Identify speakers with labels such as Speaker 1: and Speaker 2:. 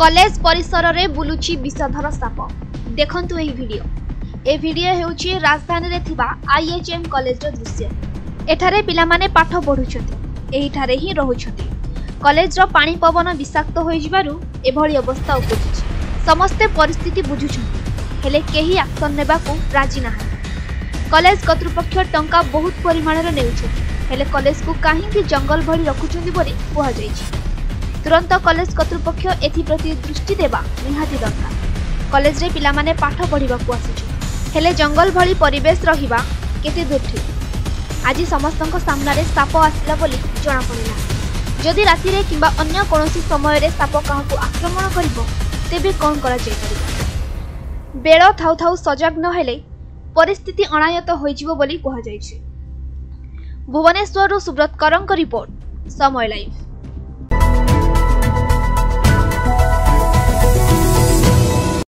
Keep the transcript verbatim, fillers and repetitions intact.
Speaker 1: College परिसर रे बुलुची विषधर साप देखंतु एही वीडियो ए वीडियो हेउची राजधानी रे थिबा आईएचएम कॉलेज रो दृश्य। एठारे पिला माने पाठ पढुछथि, एहिठारे ही रहुछथि। कॉलेज रो पानी पवन विषाक्त होई जिबारु एभଳି अवस्था उपजिछि। समस्त परिस्थिति बुझुछथि, हेले केही एक्शन नेबाकू राजी नाही। कॉलेज कर्तृपक्ष टंका बहुत परिमाण रे नेउछथि, हेले कॉलेज को काहींकि जंगल भଳି रखुछथि बोली कुहा जायछि। तुरंत कॉलेज कर्तृपक्ष एथि प्रति दृष्टि देबा निहाती दरकार। कॉलेज रे पिला माने पाठ पढिबाकू आसिछि, हेले जंगल भଳି परिवेश रहिबा केते दूर ठीक। आज समस्तक सामना रे साप आसिला बोली जणा पड़िला। जदि राति रे किंबा अन्य कोनोसी समय रे साप काहाकू आक्रमण करिवो तेबे कोन करा जाय परिबो। बेळ थाउ थाउ सजग न हेले परिस्थिति अनायत होइजिवो बोली कुहा जायछि। भुवनेश्वर सुब्रत करंक रिपोर्ट, समय लाइव।